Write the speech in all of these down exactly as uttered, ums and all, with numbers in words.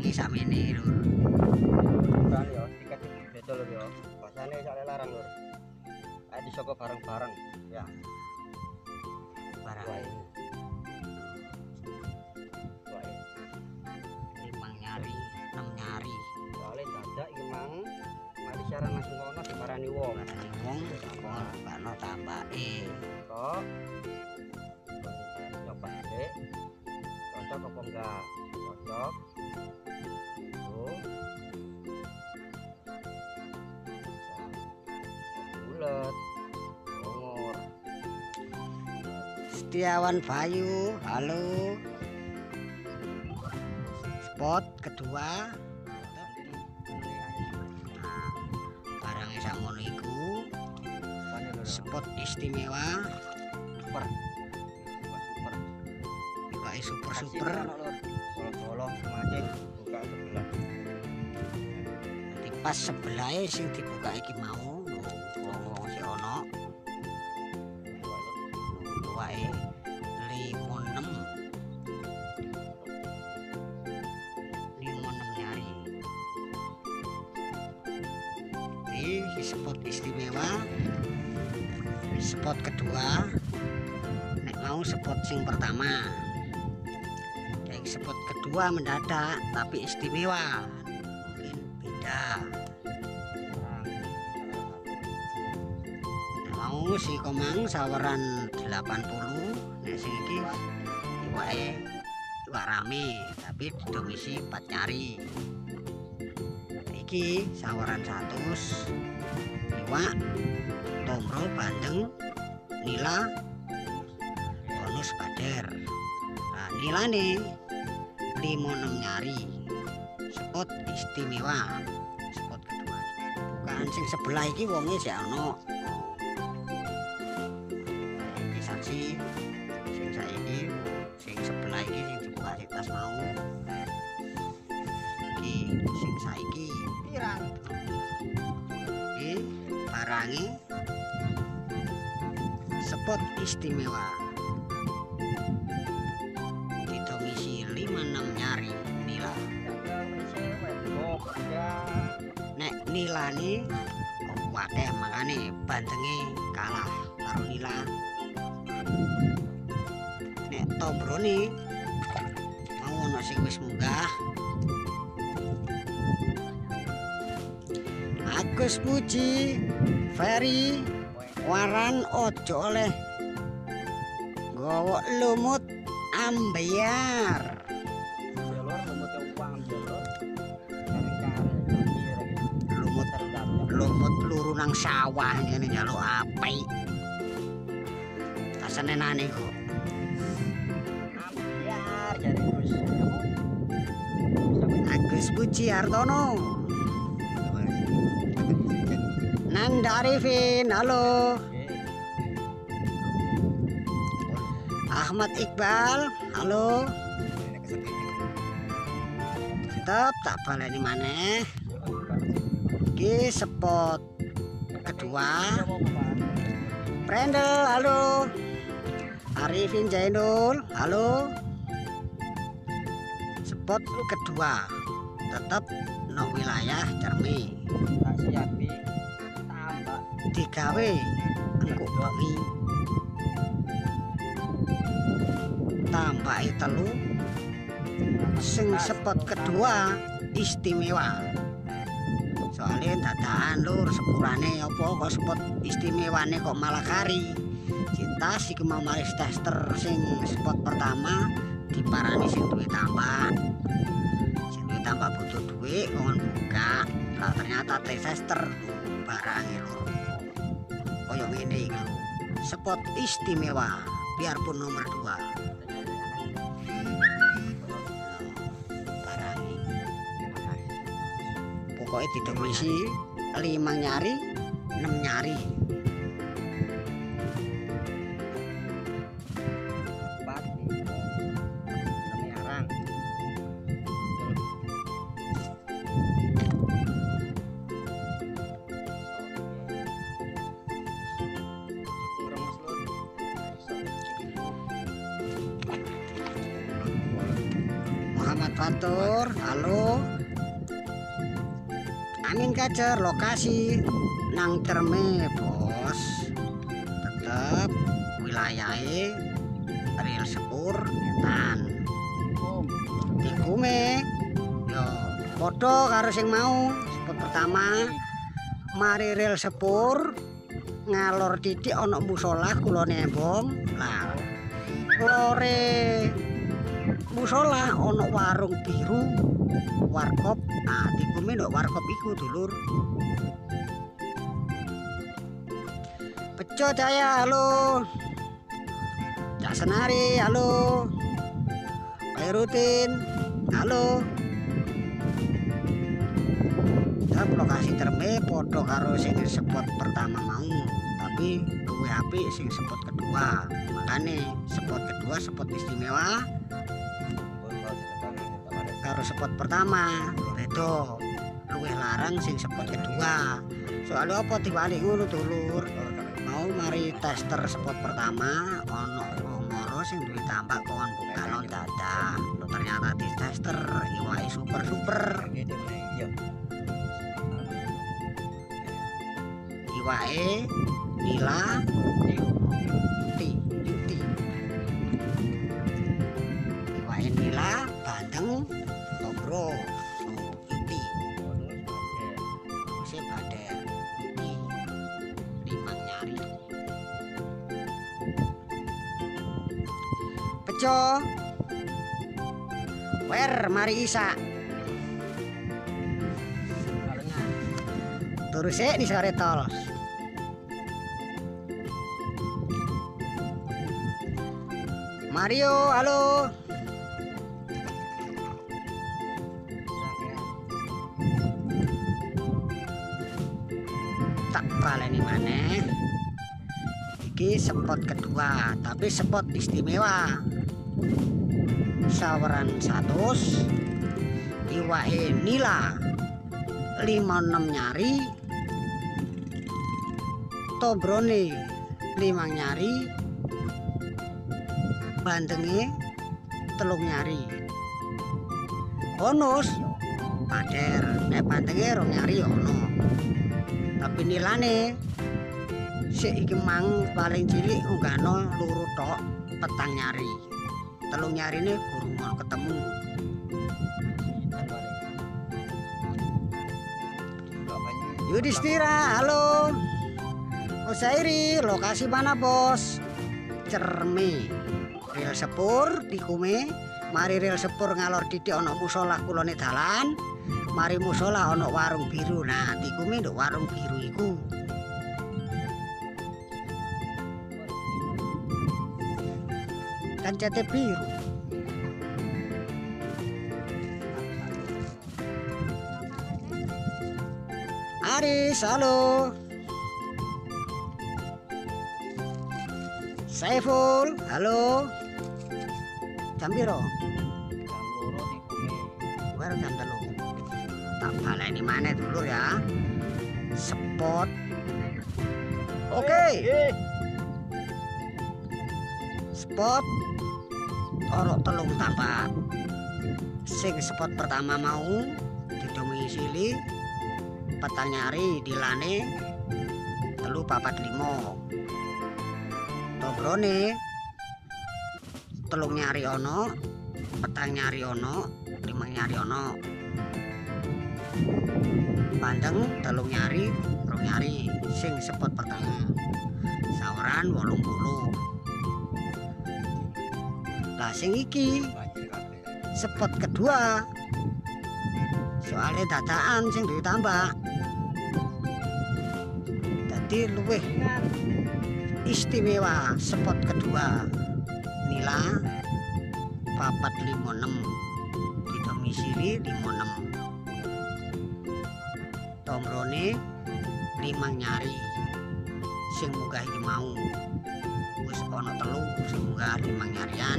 iki samene lur. Kan yo tiket beda lur yo. Bahasane sak larang lur. Ayo disoko bareng-bareng ya. Barang Wah, ini. Wah, ini. limang nyari, enam nyari. Soalnya dadak iki mang mari siaran langsung kono diparani wong. Barang wong kon bakno tambake. Kok coba dek cocok apa enggak cocok tuh bulat umur Setiawan Bayu, halo. Spot kedua. Nah, barangnya sakmono iku spot istimewa. super super Iwake super-super. bolong-bolong semacam buka sebelah Nanti pas sebelahe sing dibuka iki mau wong si ono. Wae lima enam lima enam nyari. Ini spot istimewa. Spot kedua. Nek mau spot sing pertama. Yang spot kedua mendadak tapi istimewa. Mungkin beda. Nek mau si Komang saweran delapan puluh. Nek sing iki iwake iwak rame tapi didomisi empat nyari. Iki saweran seratus iwak tombro bandeng nila bonus pader. Nah nilane lima enam nyari spot istimewa. Spot kedua bukan sing sebelah iki wonge jek ono. Iki saksi sing saiki sing sebelah iki sing dibuka di tas mau. Iki sing saiki pirang iki barangi spot istimewa didomisi lima enam nyari nila. Nek nilane wakeh makane bandenge kalah karo nila. Nek tombrone mau ono sing wis munggah. Agus Puji Ferry waran ojo oleh gowok lumut ambyar. Lumut lumut peluru nang sawah ngene njaluk apik. Kasenenane kok. ambiar jare Gus. Agus Puji Hartono. Nanda Arifin, halo. Ahmad Iqbal, halo. Tetap tak baleni maneh. Iki spot kedua. Brendel, halo. Arifin Jainul, halo. Spot kedua. Tetap no wilayah Cermi. Tak siapi tambah Digawe engko bengi. Tambahi telu sing spot kedua istimewa. Soalnya dadakan lur sepurane apa kok spot istimewane kok malah kari. Kita sih mau maris tester sing spot pertama diparani sing duwe tambah. Sing duwe tambah butuh duit ngon buka. Lah ternyata tester barangnya lur. Koyo ngene iki lho. Spot istimewa biarpun nomor dua. Pokoknya didomisi lima nyari enam nyari. pati Semiarang Muhammad batur. Halo. Amin kacer lokasi nang Terme bos. Tetep wilayahnya rel sepur Ngetan. Tikume yo podo karo sing mau. Sepot pertama mari rel sepur ngalor titik ana musola kulone embong. Lah lore musola ana warung biru warkop. Nah tikume ndok warkop iku dulur. Peco Jaya halo. Cak Senari halo. Rutin halo. Tetap lokasi Terme podo karo sing spot pertama mau, tapi luwih apik sing spot kedua. Makane spot kedua spot istimewa karo spot pertama beda, luwih larang sing spot kedua. Soalnya apa dibalik ngono dulur, mau mari tester spot pertama ono moro sing duwe tambak kon bukalon dadah. Lo ternyata di tester iwake super super. Iwake nila ti ti. Iwake nila bandeng tobro iti. Si bader di limang nyari. Peco wer mari isa turu sik di sore tol. Mario halo. Tak baleni maneh iki spot kedua tapi spot istimewa. Saweran satus iwake nila lima enam nyari tobrone limang nyari bandenge telung nyari bonus pader nek bandenge rong nyari ono tapi nilane sik iki mang paling cilik unggahno loro tok petang nyari telung nyari ini kurang mau ketemu. Yudhistira halo. Usairi lokasi mana bos? Cerme rel sepur Tikume. Mari rel sepur ngalor titik ono musola kulone dalan. Mari musola ono warung biru. Nah Tikume nduk warung biru iku. Kan cete biru. Aris halo. Saiful halo. Jam piro? Jam loro Tikume. Baru jam telu. Tak baleni maneh dulu ya. Spot. Oke. Okay. Spot orok telung tambah. Sing spot pertama mau didomisili petang nyari dilane telu papat limo. Tobrone telung nyari ono, petang nyari ono, limang nyari ono. Bandeng telung nyari, rong nyari sing spot pertama. Saweran wolung puluh. Lah sing iki spot kedua. Soalnya dadakan sing ditambah. Jadi luwih istimewa spot kedua. Nila papat lima enam didomisili lima enam. Tomrone limang nyari sing munggah iki mau. Wis ana telu sing munggah limang nyarian.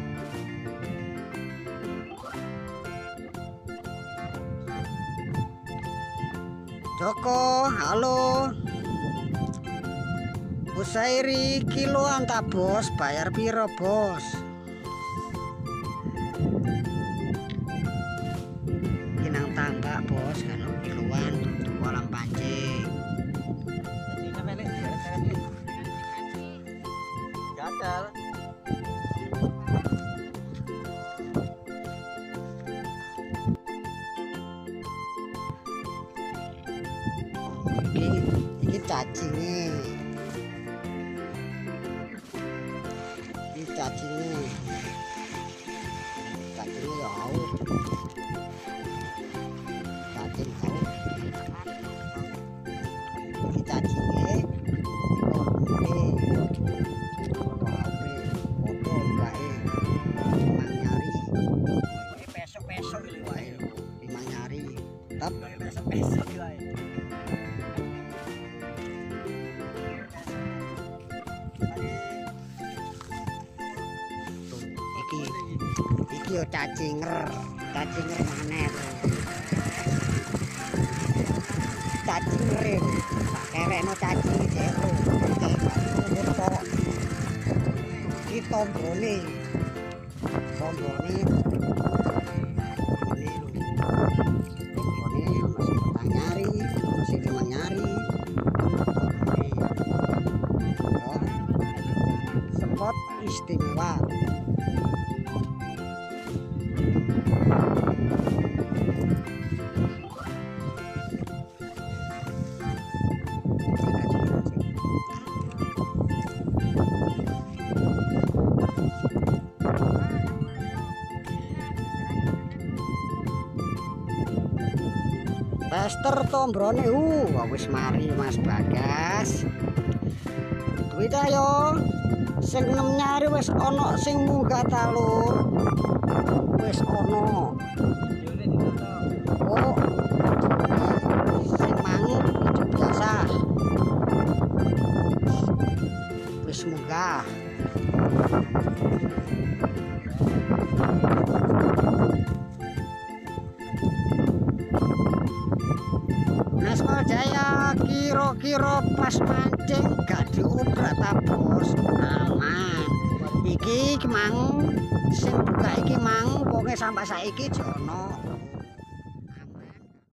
Joko halo. Usairi kiloan tak bos, bayar piro bos? bos kan kiloan tutup kolam pancing. Cacingnya melek seret-seret. Gatal. Iki iki cacinge. Iki cacinge. Cacingnya ya au. Cacing au. Iki cacingnya kok gede. Foto H P, foto wae. Mang nyari. Ini pesok-pesok ini wae. Mang nyari. Tetap Pesok-pesok wae. iki iki yo cacinger, cacinger maneh. Cacinger tak kerekno cacing jero. Iki tombrone. Tombrone. Ini lho. Tombrone masih petang nyari, masih limang nyari. Tombrone. Spot istimewa. Tester tombrone uh wis mari Mas Bagas. Kuwi ta yo sing enem nyari wis ana sing munggah ta lur. Wis ana. Oh. Sing mangu itu biasa. Wis munggah. Nasma Jaya kira-kira pas mancing gak diobrak ta bos. Aman. Iki mang sing buka iki mang wonge sampai saiki jono